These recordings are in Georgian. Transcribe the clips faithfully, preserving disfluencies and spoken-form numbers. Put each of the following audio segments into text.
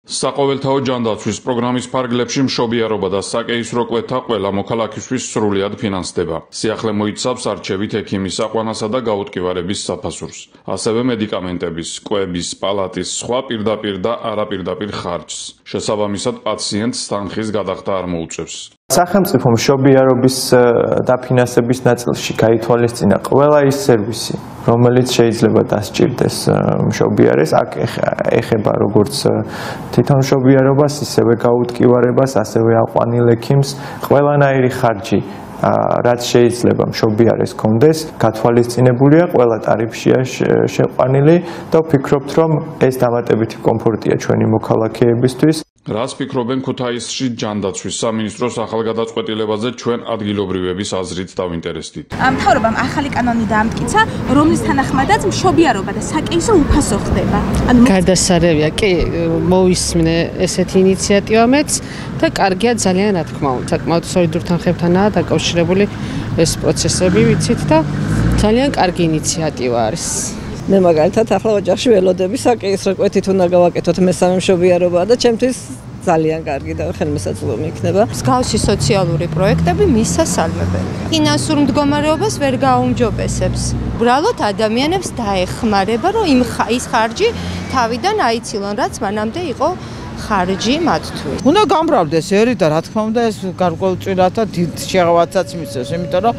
საყოველთაო ჯანდაცვის პროგრამის ფარგლებში მშობიარობა და საკეისრო კვეთა ყველა მოქალაქისთვის სრულიად ფინანსდება. სიახლე მოიცავს არჩევით ექიმის აყვანასა და გაუტკივარების საფასურს, ასევე მედიკამენტების, კვების, პალატის, სხვა პირდაპირ და არაპირდაპირ ხარჯს. შესაბამისად, პაციენტს თანხის გადახდა არ მოუწევს. სახელმწიფო მშობიარობის დაფინანსების ნაწილში გაითვალისწინა ყველა ის სერვისი, რომელიც შეიძლება დასჭირდეს მშობიარეს, აქ ეხება როგორც თვითონ მშობიარობას, ისევე გაუტკივარებას, ასევე აყვანილ ექიმს, ყველანაირი ხარჯი რაც შეიძლება მშობიარეს კონდეს, გათვალისწინებულია, ყველა ტარიფშია შეყვანილი და ვფიქრობთ, რომ ეს დამატებითი კომფორტია ჩვენი მოქალაქეებისთვის. რას ფიქრობენ ქუთაისში ჯანდაცვის სამინისტროს ახალგადაწყვეტილებაზე ჩვენ ადგილობრივების აზრით დავინტერესდით. მთავრობამ ახალი კანონი დაამტკიცა, რომლის თანახმადაც მშობიარობა და საკეისრო უფასო ხდება. გარდასარევია, კი, მოვისმენე ესეთი ინიციატივა მეც და კარგია ძალიან, რა თქმა უნდა, საკმაოდ სოლიდურ თანხებთანაა დაკავშირებული ეს პროცესები, ვიცით და ძალიან კარგი ინიციატივა არის. მე მაგალითად ახლა ოჯახში ველოდები საკეისრო კვეთით უნდა გავაკეთოთ მესამე მშობიარობა და ჩემთვის ძალიან კარგი და ხელმისაწვდომი იქნება. მსგავსი სოციალური პროექტები მისასალმებელია. ფინანსურ მდგომარეობას ვერ გაუმჯობესებს. უბრალოდ ადამიანებს დაეხმარება, რომ იმ ის ხარჯი თავიდან აიცილონ, რაც მანამდე იყო ხარჯი მათთვის. უნდა გამბრავდეს ერი და რა თქმა უნდა ეს გარკვეულწილად და დიდ შეღავათსაც მისცემს, იმიტომ რომ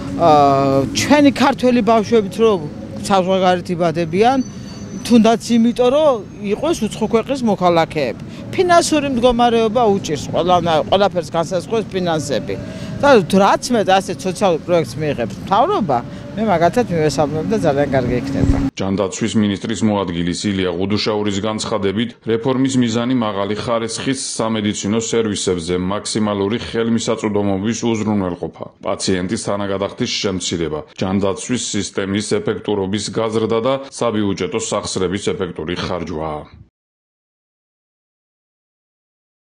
ჩვენი ქართველი ბავშვებიც რომ საზღვარგარეთ იბადებიან, თუნდაც იმიტომ, რომ იყოს უცხო ქვეყნის მოქალაქეები. ფინანსური მდგომარეობა უჭირს ყველაფერს განსაზღვროს ფინანსები. და რაც მე ასეთ სოციალურ პროექტს მიიღებს მთავრობა, მე მაგათაც მივესალმებ და ძალიან კარგი იქნება. ჯანდაცვის მინისტრის მოადგილის ილია ღუდუშაურის განცხადებით, რეფორმის მიზანი მაღალი ხარისხის სამედიცინო სერვისებზე მაქსიმალური ხელმისაწვდომობის უზრუნველყოფა, პაციენტის თანაგადახდის შემცირება, ჯანდაცვის სისტემის ეფექტურობის გაზრდა და საბიუჯეტო სახსრების ეფექტური ხარჯვაა.